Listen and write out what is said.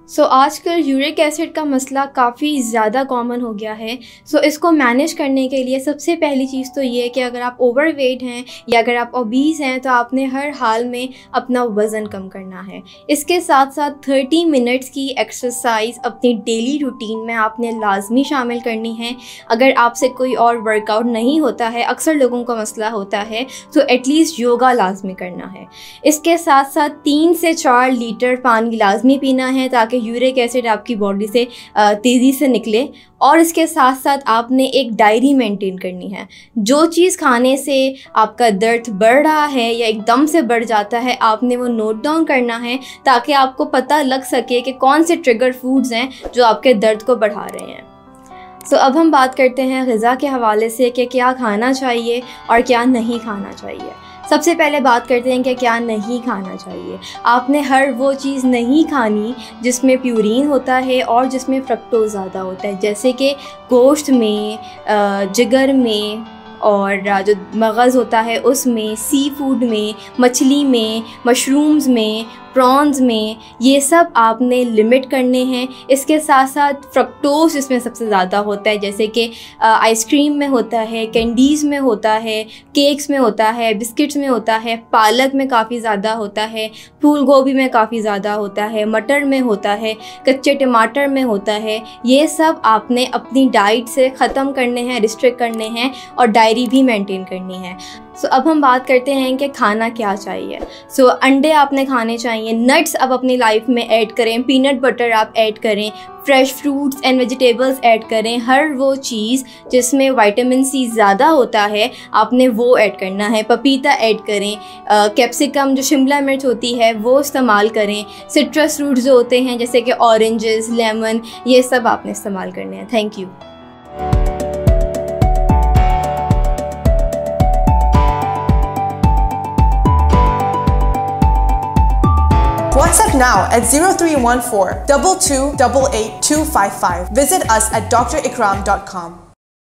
आजकल uric acid का मसला काफ़ी ज़्यादा कॉमन हो गया है। इसको मैनेज करने के लिए सबसे पहली चीज़ तो ये है कि अगर आप ओवरवेट हैं या अगर आप ओबीज़ हैं तो आपने हर हाल में अपना वज़न कम करना है। इसके साथ साथ 30 मिनट्स की एक्सरसाइज अपनी डेली रूटीन में आपने लाजमी शामिल करनी है। अगर आपसे कोई और वर्कआउट नहीं होता है, अक्सर लोगों का मसला होता है, तो एटलीस्ट योगा लाजमी करना है। इसके साथ साथ 3 से 4 लीटर पानी लाजमी पीना है ताकि यूरिक एसिड आपकी बॉडी से तेज़ी से निकले। और इसके साथ साथ आपने एक डायरी मेंटेन करनी है। जो चीज़ खाने से आपका दर्द बढ़ रहा है या एकदम से बढ़ जाता है, आपने वो नोट डाउन करना है ताकि आपको पता लग सके कि कौन से ट्रिगर फूड्स हैं जो आपके दर्द को बढ़ा रहे हैं। अब हम बात करते हैं ग़िज़ा के हवाले से कि क्या खाना चाहिए और क्या नहीं खाना चाहिए। सबसे पहले बात करते हैं कि क्या नहीं खाना चाहिए। आपने हर वो चीज़ नहीं खानी जिसमें प्यूरीन होता है और जिसमें फ्रक्टोज़ ज़्यादा होता है, जैसे कि गोश्त में, जिगर में और जो मगज़ होता है उसमें, सी फूड में, मछली में, मशरूम्स में, प्रॉन्स में, ये सब आपने लिमिट करने हैं। इसके साथ साथ फ्रक्टोज़ इसमें सबसे ज़्यादा होता है, जैसे कि आइसक्रीम में होता है, कैंडीज़ में होता है, केक्स में होता है, बिस्किट्स में होता है, पालक में काफ़ी ज़्यादा होता है, फूल गोभी में काफ़ी ज़्यादा होता है, मटर में होता है, कच्चे टमाटर में होता है। ये सब आपने अपनी डाइट से ख़त्म करने हैं, रिस्ट्रिक्ट करने हैं और डायरी भी मेंटेन करनी है। अब हम बात करते हैं कि खाना क्या चाहिए। अंडे आपने खाने चाहिए, नट्स आप अपनी लाइफ में ऐड करें, पीनट बटर आप ऐड करें, fresh fruits and vegetables add करें। हर वो चीज़ जिसमें विटामिन सी ज़्यादा होता है आपने वो ऐड करना है। पपीता ऐड करें, कैप्सिकम जो शिमला मिर्च होती है वो इस्तेमाल करें, सिट्रस फ्रूट्स जो होते हैं जैसे कि ऑरेंजेस, लेमन, ये सब आपने इस्तेमाल करने हैं। Thank you. WhatsApp now at 0314 22 88 255. Visit us at drakram.com.